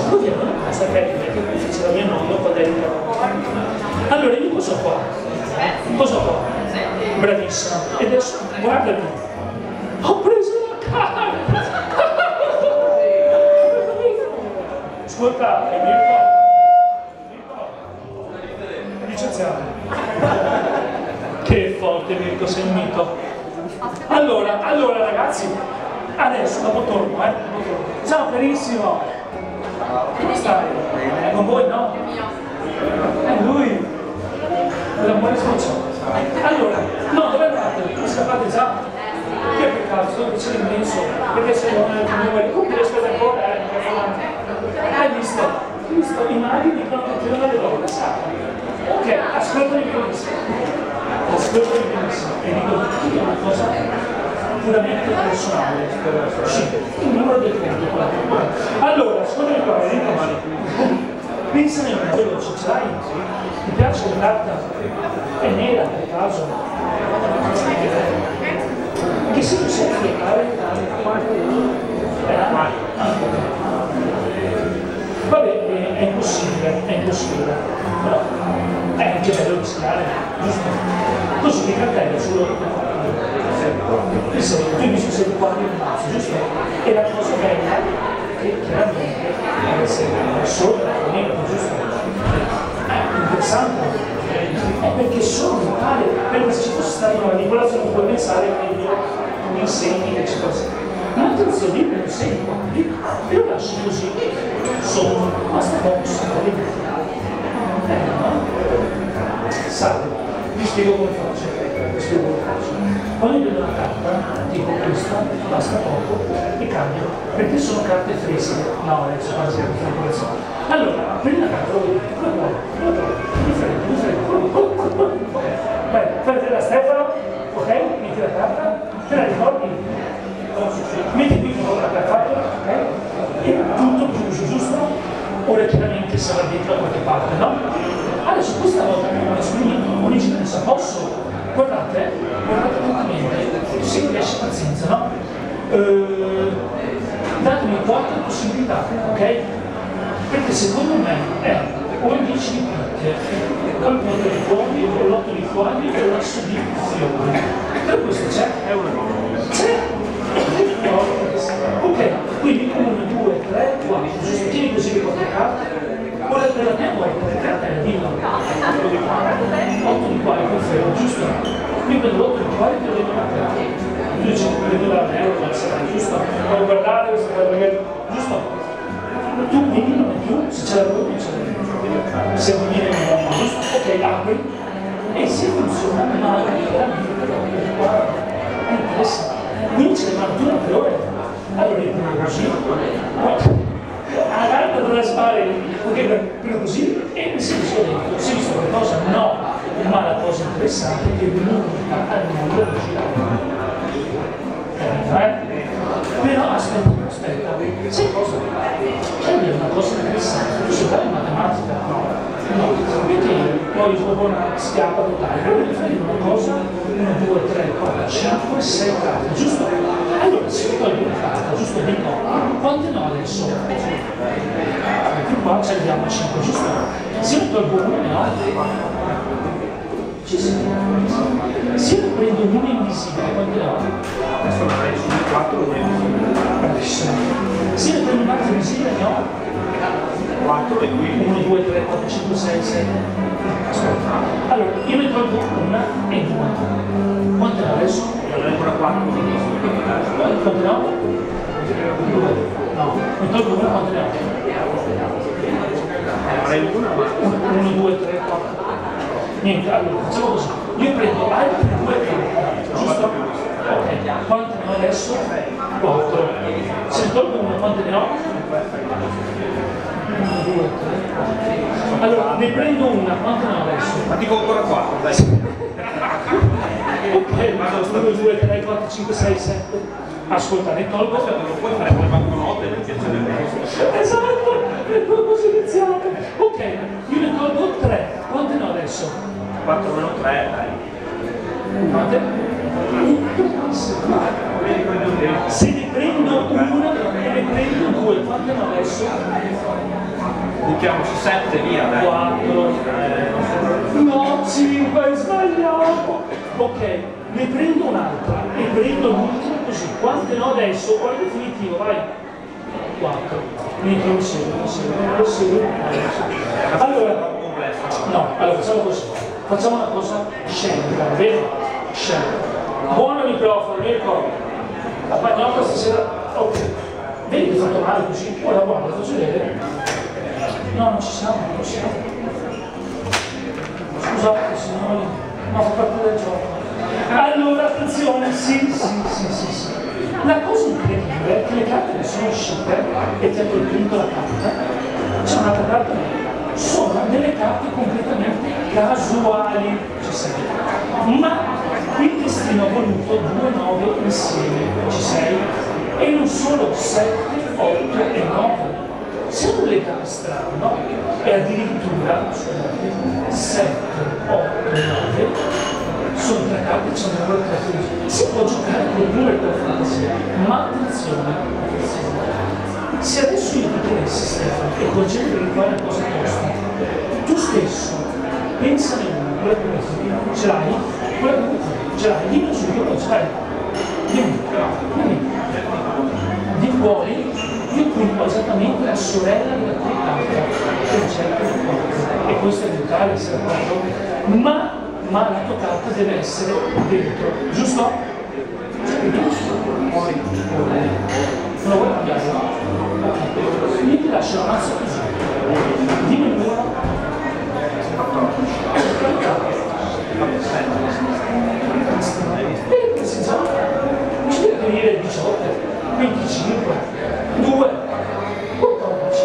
proviamo da questa tecnica che fece la mia nonna quando ero in allora io cosa ho qua? Bravissima. E adesso guardami. Ho preso la carta! Ascolta, è Mirko. Licenziato. Che forte Mirko, sei un mito. Allora ragazzi, adesso dopo torno. Ciao carissimo. Come stai? È con voi, no? È lui. L'amore sbocciato. Allora, no, dove andate? Non scappate già? Che peccato, sto dicendo immenso, perché se non è il numero, come riesco ad ancora, hai visto? I maghi dicono che tirano le donne, sai? Ok, ascoltami benissimo. E dico che è una cosa puramente personale. Sì, il numero del conto. Allora, ascoltami qua, pensa nel veloce, ce l'hai? Ti piace la carta? È nera per caso? Che se tu sai fare? Vabbè, è impossibile, però è anche bello rischiare, giusto? Così che cartello solo tu mi sei qua nel mazzo, giusto? E la cosa bella che chiaramente deve essere solo la nera, giusto? Interessante, è perché sono locale, perché se ci fosse stata una manipolazione puoi pensare che io mi insegni che ci fosse. Ma attenzione, io non insegno qua, io lascio così, sono basta box, salve, vi spiego come faccio. Quando io vedo una carta, tipo questa, basta poco e cambio, perché sono carte fresche. No, adesso quando siamo in manipolazione. Allora, prendi la carta, lo vedi, mi freddo. Ok, vai, fai vedere a Stefano, ok? Metti la carta, te la ricordi? Metti qui come l'abbiamo fatto, ok? E tutto chiuso, giusto? Ora chiaramente sarà dentro da qualche parte, no? Adesso questa volta che ho messo l'origine se posso, guardate attentamente, se riesce pazienza, no? Datemi 4 possibilità, ok? Perché secondo me è o il 10 di picche, o il 4 di cuori, o l'8 di cuori, o l'asso di fiori. Per questo c'è? C'è! Ok, quindi 1, 2, 3, 4, giusto? Tieni così le 4 carte. Ora per la mia volta, le carte dillo. 8 di cuori, confermo, giusto? Io prendo l'8 di cuori e te lo devo mettere. Io ci prendo la merda, giusto? Puoi guardare, giusto? Tu quindi non è più, se c'è la roba non c'è la roba. Se non viene nuovo, giusto? Ok, apri e se funziona male, è interessante. Quindi ce ne vanno 2 per ore. Allora io prendo così, la carta dovrà fare, ok, prendo così e mi si dice dentro. Si è visto qualcosa? No, ma la cosa interessante è che l'unica al mondo così. Però aspetta, sai cosa? C'è una cosa interessante, tu sai fare matematica? No, perché poi dopo una schiappa totale, però devi fare una cosa, 1, 2, 3, 4, 5, 6 carte, giusto? Allora, se io tolgo una carta, giusto, dico, quante no adesso? Più qua ci arriviamo a 5, giusto? Se io tolgo una ne ho? Ci siamo. Se io prendo una invisibile, quante ne ho? Adesso la prendi 4 o 1 bravissimo. Se io prendo un'altra invisibile ne ho? 4 e qui 1, 2, 3, 4, 5, 6, 7. Aspetta. Allora, io ne tolgo una e 2. Quante ne ho adesso? Ne ho ancora 4. Quante ne ho? 2. No, ne tolgo una, quante ne ho? Avrei una, 1, 2, 3, 4. Niente, allora facciamo così. Io prendo altre 2 carte, giusto? Ok, quante ne ho adesso? 4. Se ne tolgo una, quante ne ho? 1, 2, 3, 4. Allora, ne prendo una, quante ne ho adesso? Ma dico ancora 4, dai. Ok, 1, 2, 3, 4, 5, 6, 7. Ascolta, ne tolgo. Non puoi fare quelle banconote perché c'è del resto. Esatto, è proprio selezione. Ok, io ne tolgo 3. Quante ne ho adesso? 4 meno 3, dai. Quante? Se ne prendo una e ne prendo 2, quante ne ho adesso? Buttiamo su 7, via, dai. 4, no, 5, hai sbagliato. Ok, ne prendo un'altra e prendo l'ultima così. Quante no adesso? Qual è il definitivo? Vai. 4. Mi segue. Allora, no, allora facciamo così. Facciamo una cosa scenica, vero? Scenica. Buono microfono, mi ricordo. La pagnotta stasera, ok. Vedi che ho fatto male così? Ora guarda, faccio vedere. No, non ci siamo, non possiamo. Scusate signori, ma fa parte del gioco. Allora, attenzione, sì. La cosa incredibile è che le carte che sono uscite, e ti ha colpito la carta, c'è un'altra carta, sono delle carte completamente casuali, ci sei. Ma il destino ha voluto 2-9 insieme, ci sei? E non solo 7, 8 e 9. Se non le carte strane, no? E addirittura, scusate, 7, 8 e 9 sono 3 carte, c'è un numero 3. Si può giocare con il numero della fantasia, ma attenzione, se adesso io ti chiedessi Stefano e concedere di fare una cosa tosta, tu stesso pensane una, quella che vuoi fare, ce l'hai? Quella che vuoi fare, ce l'hai? Dimmi subito, ce l'hai? Dimmi. Di fuori, io punto esattamente la sorella della tua carta, che non c'è più qua. E questo è brutale, se d'accordo? Ma la tua carta deve essere dentro, giusto? Giusto? Poi, non lo vuoi cambiare? Ok. Io ti lascio la mazza così. Dimmi il numero. 14. Vedi che si gioca? Ci deve venire 18, 25, 2, 14.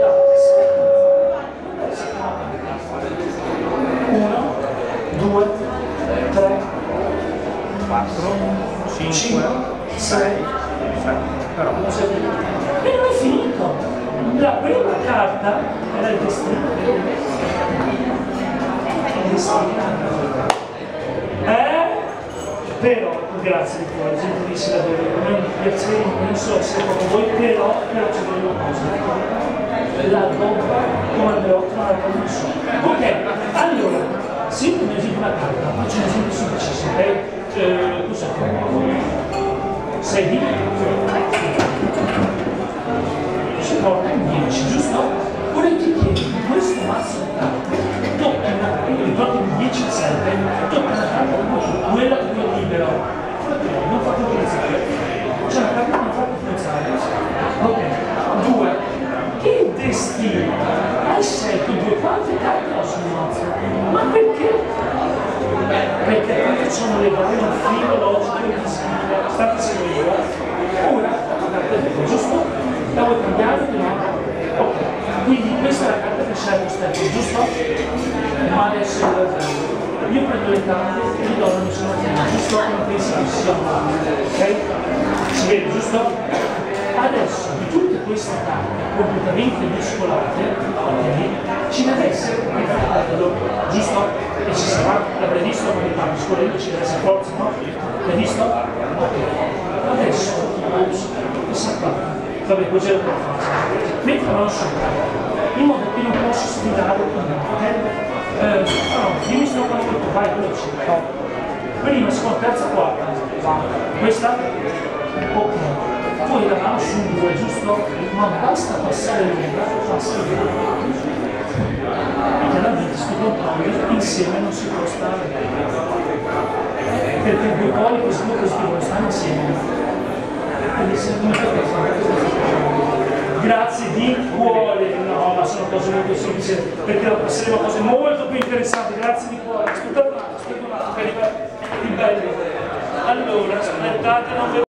1, 2, 3, 4, 5, 6, 7. Però non sei finito. E non è finito. La prima carta era il destino. Il destino. Però, grazie di cuore, gentilissima davvero. A me piacere, non so se come voi, però c'è una cosa. La domba come Andreotto non la so. Ok, allora. Se io mi esempio una carta, faccio un esempio semplicissimo, ok? Tu sai, 6 si porta in 10, giusto? Ora ti chiedo di questo mazzo di carte, tocca una carta, io ricordo di 10 a 7, tocca una carta quella che io libero. Non fate utilizzare. C'è una carta che non fate utilizzare. Ok, 2. Il destino. Hai scelto 2 quante carte ho sul mazzo? Ma perché? Perché queste sono le valori filologiche e visive. State seguendo? Ora, la carta è vero, giusto? La vuoi cambiare? No? Ok. Quindi questa è la carta che scelgo Stefano, giusto? Ma adesso io prendo le carte e gli do una missione a te, giusto? Come pensi che sia? Ok? Si vede, giusto? Adesso di tutte queste carte completamente mescolate, ok, ci deve essere un fratello, giusto? E ci sarà, l'avrei visto come fa mescolando, ci deve essere forza, no? L'hai visto? Ok. Adesso, questa qua, vabbè, così è la faccia. Metterlo sopra, in modo che non posso sfidare con me, ok? No, dimmi se non quanto vai, quello c'è. Prima, seconda, terza, quarta. Questa? Ok. Poi la mano su 2, giusto? Ma basta passare l'umbra, passa l'umbra. E chiaramente sto controllo insieme non si può stare. Perché i 2 poli positivo e positivo non stanno insieme. Quindi se non potete fare grazie di cuore. No, ma sono cose molto semplici, perché passeremo a cose molto più interessanti. Grazie di cuore. Aspettate un attimo, per i belli. Allora, aspettate, non